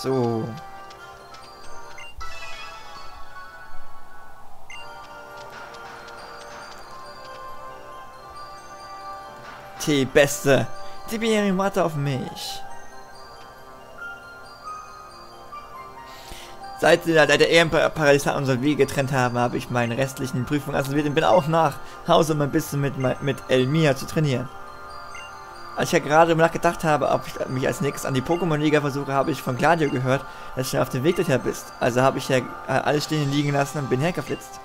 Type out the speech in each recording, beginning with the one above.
So. Tee, Beste. Tiberium, warte auf mich. Seit der Ehrenparadies unsere Wege getrennt haben, habe ich meine restlichen Prüfungen absolviert und bin auch nach Hause, um ein bisschen mit Elmia zu trainieren. Als ich ja gerade nachgedacht habe, ob ich mich als nächstes an die Pokémon-Liga versuche, habe ich von Gladio gehört, dass du schon auf dem Weg dorthin bist. Also habe ich ja alles stehen und liegen lassen und bin hergeflitzt.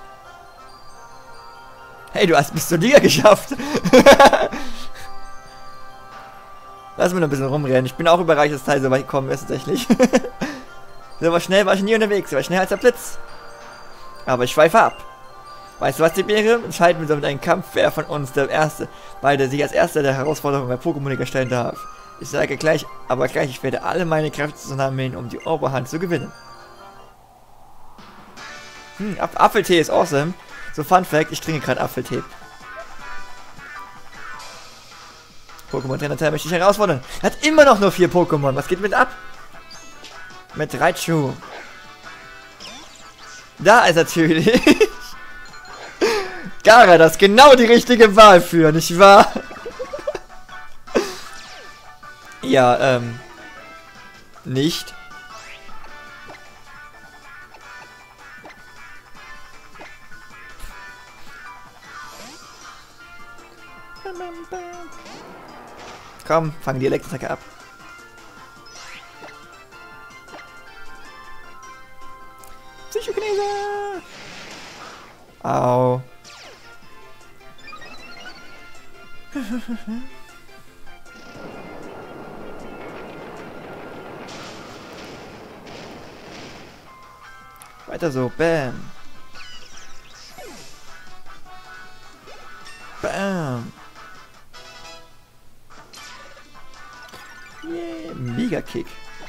Hey, du hast bis zur Liga geschafft! Lass mich noch ein bisschen rumrennen. Ich bin auch überrascht, dass Teil so weit gekommen ist, tatsächlich. So aber schnell war ich nie unterwegs. Ich war schneller als der Blitz. Aber ich schweife ab. Weißt du was, Tiberium? Entscheiden wir so mit einem Kampf, wer von uns der Erste, weil der sich als Erster der Herausforderung bei Pokémon-Liga stellen darf. Ich sage gleich, ich werde alle meine Kräfte zusammennehmen, um die Oberhand zu gewinnen. Apfeltee ist awesome. So, Fun Fact, ich trinke gerade Apfeltee. Pokémon-Trainer möchte ich herausfordern. Er hat immer noch nur 4 Pokémon. Was geht mit ab? Mit Raichu. Da ist natürlich Gara, das ist genau die richtige Wahl für, nicht wahr? Ja, nicht. Komm, fang die Elektroattacke ab. Psychokinese! Au. Weiter so, bam. Bam. Yeah, Mega Kick.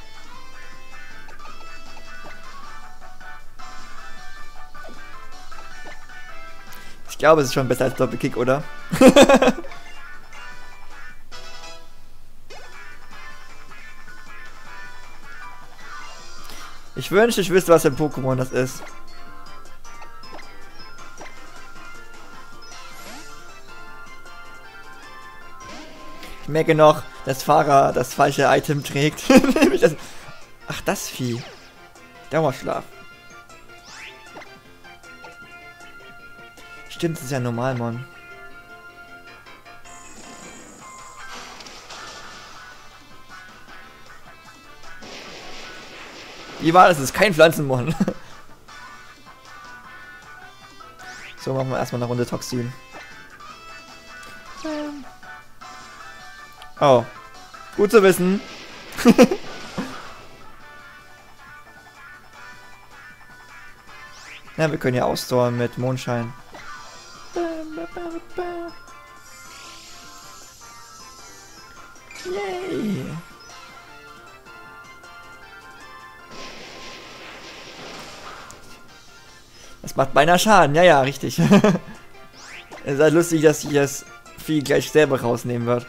Ich glaube, es ist schon besser als Doppelkick, oder? Ich wünschte, ich wüsste, was für ein Pokémon das ist. Ich merke noch, dass Fahrer das falsche Item trägt. Ach, das Vieh. Dauerschlaf. Stimmt, das ist ja normal, Mann. Wie war das? Das ist kein Pflanzenmon. So, machen wir erstmal eine Runde Toxin. Oh. Gut zu wissen. Ja, wir können ja ausdauern mit Mondschein. Yay! Das macht beinahe Schaden, ja, richtig. Es ist halt lustig, dass sich das Vieh gleich selber rausnehmen wird.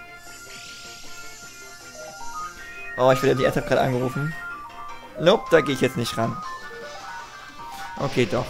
Oh, ich werde die Attack gerade angerufen. Nope, da gehe ich jetzt nicht ran. Okay, doch.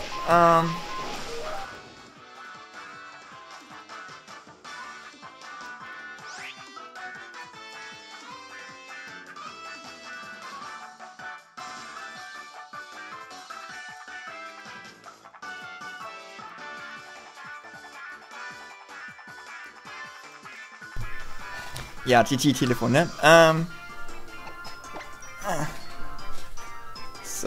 Ja, TT-Telefon, ne? So.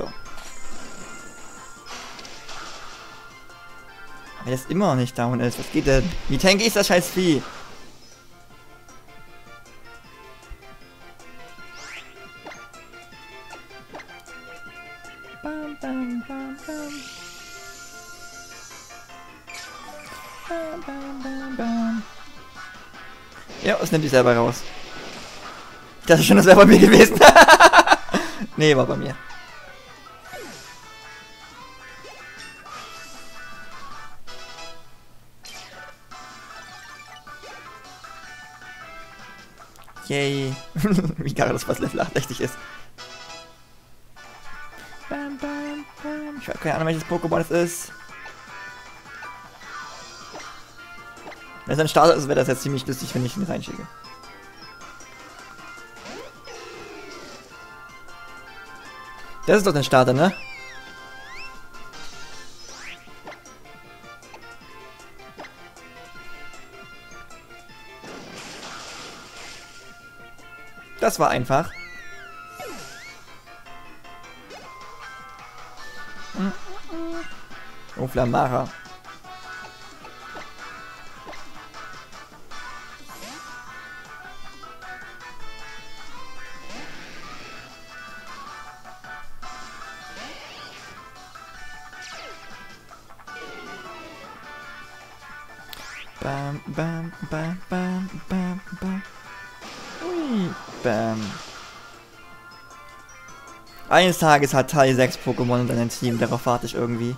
Aber jetzt immer noch nicht down ist. Was geht denn? Wie tanky ist das scheiß Vieh? Bam, bam, bam, bam. Bam, bam, bam, bam. Ja, es nimmt dich selber raus. Ich dachte schon, das wäre bei mir gewesen. Nee, war bei mir. Yay. Wie geil das was Level 68 ist. Ich habe keine Ahnung, welches Pokémon es ist. Wenn es ein Starter ist, wäre das jetzt ziemlich lustig, wenn ich ihn reinschicke. Das ist doch ein Starter, ne? Das war einfach. Oh, Flamara. Bam, bam, bam, bam, bam, bam. Ui, bam. Eines Tages hat Teil 6 Pokémon und ein Team, darauf warte ich irgendwie.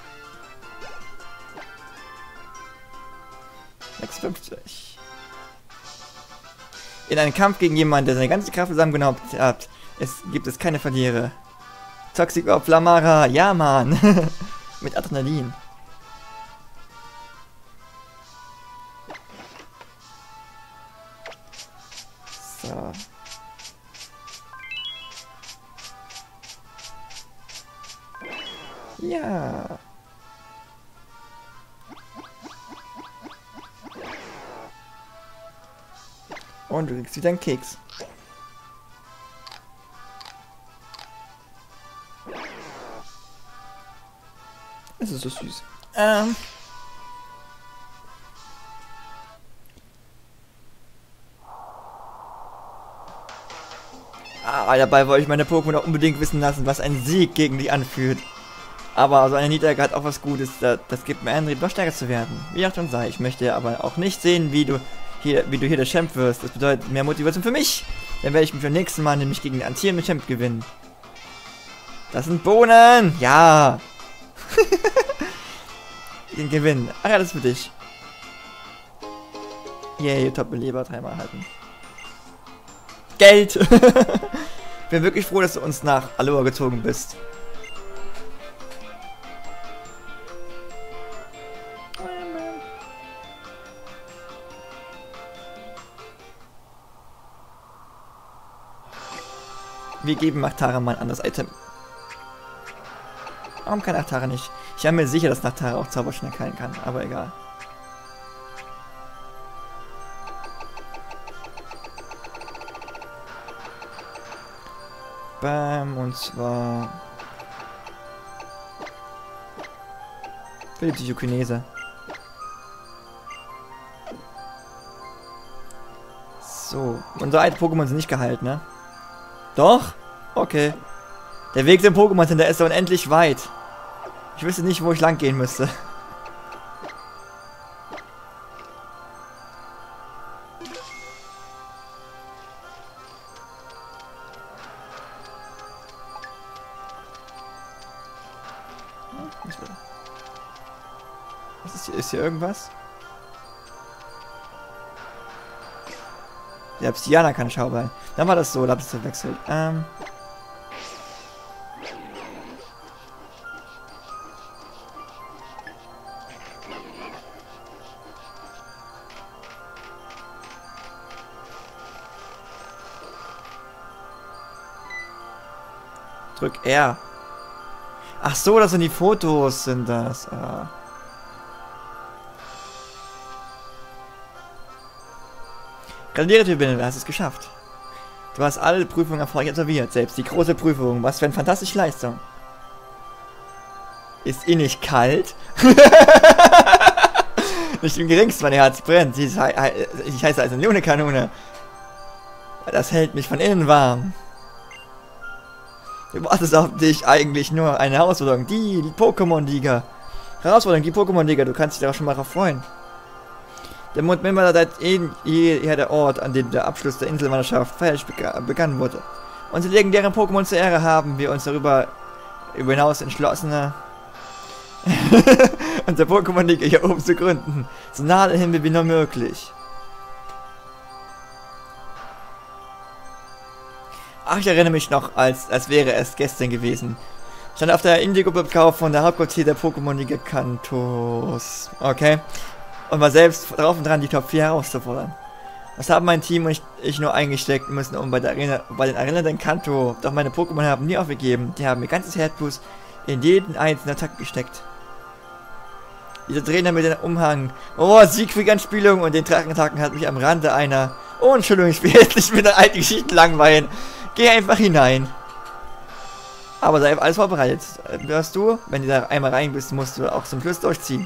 56. In einem Kampf gegen jemanden, der seine ganze Kraft zusammengenommen hat, gibt es keine Verlierer. Toxic Flamara, ja Mann. Mit Adrenalin. So. Ja. Und du kriegst wieder einen Keks. Es ist so süß. Dabei wollte ich meine Pokémon auch unbedingt wissen lassen, was ein Sieg gegen die anfühlt. Aber so eine Niederlage hat auch was Gutes. Das gibt mir Antrieb, noch stärker zu werden. Wie auch schon sei. Ich möchte aber auch nicht sehen, wie du hier der Champ wirst. Das bedeutet mehr Motivation für mich. Dann werde ich mich beim nächsten Mal nämlich gegen den amtierenden Champ gewinnen. Das sind Bohnen! Ja! Den Gewinn. Ach ja, das ist für dich. Yay, Top-Beleber, dreimal halten. Geld! Bin wirklich froh, dass du uns nach Aloha gezogen bist. Wir geben Nachtara mal ein anderes Item. Warum kann Nachtara nicht? Ich bin mir sicher, dass Nachtara auch Zauberschnell heilen kann, aber egal. Bam, und zwar für die Psychokinese. So, unsere alten Pokémon sind nicht geheilt, ne? Doch? Okay. Der Weg zum Pokémon Center ist unendlich weit. Ich wüsste nicht, wo ich lang gehen müsste. Was ist hier? Ist hier irgendwas? Der Obsidianer kann Schaubein. Dann war das so, da hab ich es verwechselt. Drück R. Ach so, das sind die Fotos, sind das. Gratuliere dir, du hast es geschafft. Du hast alle Prüfungen erfolgreich absolviert, selbst die große Prüfung. Was für eine fantastische Leistung. Ist ihr nicht kalt? Nicht im geringsten, mein Herz brennt. Ich heiße als eine Leone-Kanone. Das hält mich von innen warm. Du wartest auf dich eigentlich nur eine Herausforderung. Die Pokémon-Liga. Herausforderung, die Pokémon-Liga. Du kannst dich darauf schon mal freuen. Der Mond Mimmer seit jeher der Ort, an dem der Abschluss der Inselwanderschaft feierlich begangen wurde. Unsere legendären Pokémon zur Ehre haben wir uns darüber hinaus entschlossen, unsere Pokémon-Liga hier oben zu gründen. So nah dahin wie nur möglich. Ach, ich erinnere mich noch, als wäre es gestern gewesen. Stand auf der Indigo-Kauf von der Hauptquartier der Pokémon-Liga Kantos. Okay. Und war selbst drauf und dran, die Top 4 herauszufordern. Das haben mein Team und ich nur eingesteckt müssen, um bei den Arenen den Kanto. Doch meine Pokémon haben nie aufgegeben. Die haben ihr ganzes Herzblut in jeden einzelnen Attack gesteckt. Dieser Trainer mit dem Umhang. Oh, Siegfried-Anspielung und den Drachenattacken hat mich am Rande einer... Oh, Entschuldigung, ich will jetzt nicht mit der alten Geschichte langweilen. Geh einfach hinein. Aber sei alles vorbereitet. Hörst du? Wenn du da einmal rein bist, musst du auch zum Schluss durchziehen.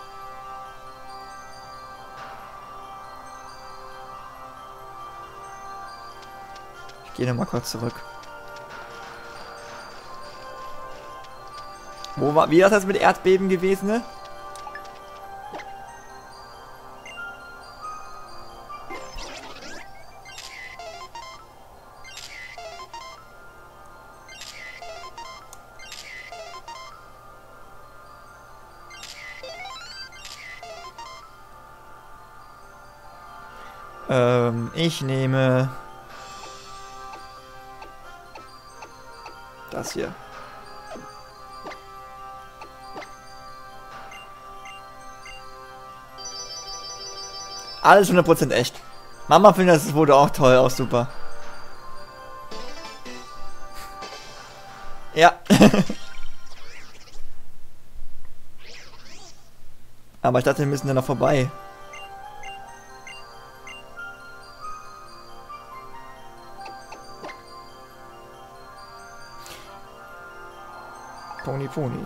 Ich gehe nochmal kurz zurück. Wie war das mit Erdbeben gewesen, ne? Ich nehme das hier. Alles 100% echt. Mama findet, das wurde auch toll, auch super. Ja. Aber ich dachte, wir müssen dann noch vorbei. Pony.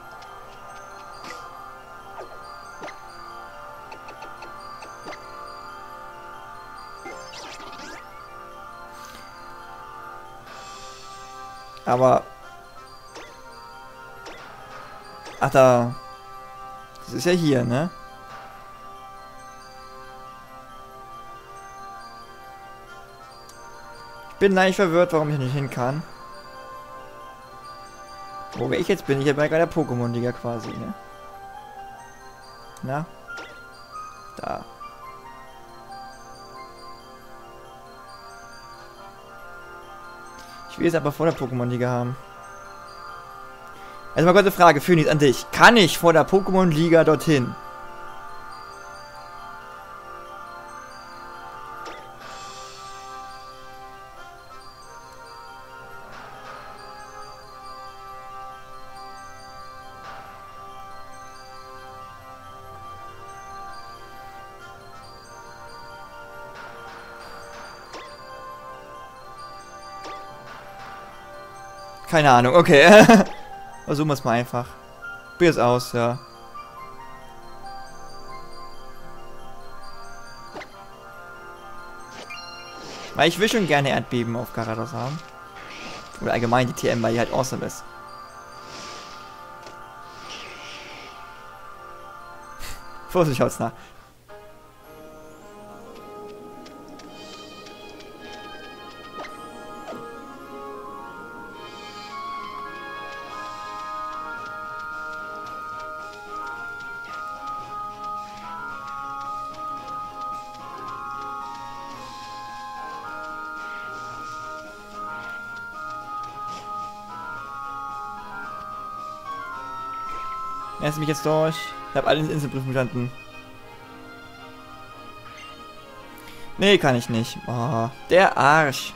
Aber... Ach da... Das ist ja hier, ne? Ich bin leicht verwirrt, warum ich nicht hin kann. Wo ich jetzt bin, ich bin bei der Pokémon-Liga quasi, ne? Na? Da. Ich will es aber vor der Pokémon-Liga haben. Also mal kurze Frage, Phoenix, an dich. Kann ich vor der Pokémon-Liga dorthin? Keine Ahnung, okay. Versuchen wir es mal einfach. Probier es aus, ja. Weil ich will schon gerne Erdbeben auf Gyarados haben. Oder allgemein die TM, weil die halt awesome ist. Vorsicht, schaut's nach. Erst mich jetzt durch. Ich habe alle Inselprüfungen bestanden. Nee, kann ich nicht. Oh, der Arsch.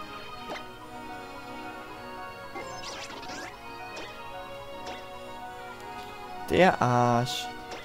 Der Arsch.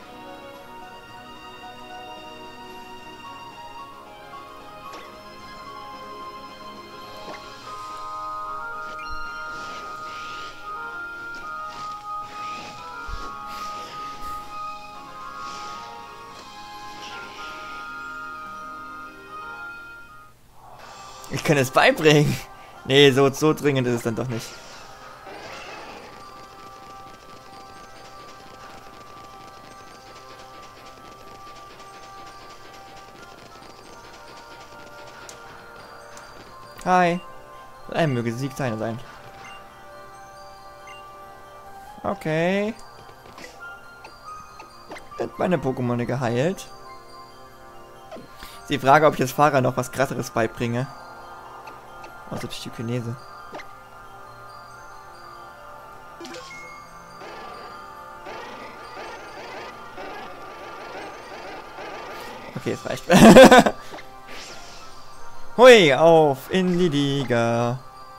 Ich kann es beibringen. Nee, so dringend ist es dann doch nicht. Hi. Möge Sieg seiner sein. Okay. Wird meine Pokémon geheilt. Die Frage, ob ich jetzt Fahrer noch was krasseres beibringe. Also Psychokinese. Okay, es reicht. Hui, auf in die Liga.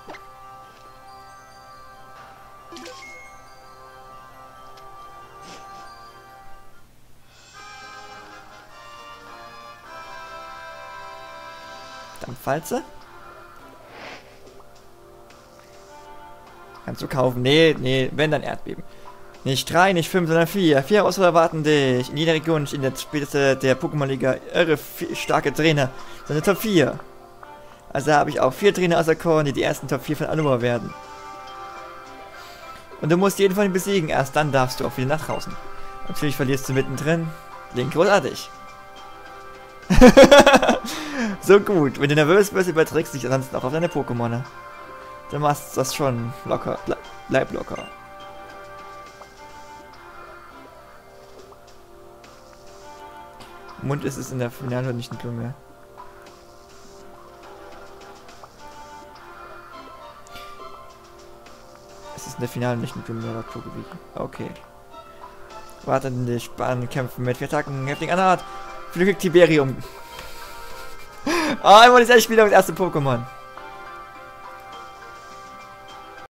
Dampfwalze? Kannst du kaufen? Nee, wenn dann Erdbeben. Nicht 3, nicht 5, sondern 4. 4 Herausforderer erwarten dich. In jeder Region in der späteste der Pokémon-Liga irre starke Trainer. Seine Top 4. Also habe ich auch 4 Trainer auserkoren, die die ersten Top 4 von Anuma werden. Und du musst jeden von ihnen besiegen. Erst dann darfst du auch wieder nach draußen. Natürlich verlierst du mittendrin. Link großartig. So gut. Wenn du nervös bist, überträgst du dich ansonsten auch auf deine Pokémon. Ne? Du machst das schon locker. Bleib locker. Mund ist es in der Finale nicht ein mehr. Es ist in der Finale nicht ein mehr laut Pokébiki. Okay. Warten die spannenden Kämpfe mit 4 Attacken, heftigen Art. Flügel Tiberium. Oh, einmal ist echt wieder das erste Pokémon.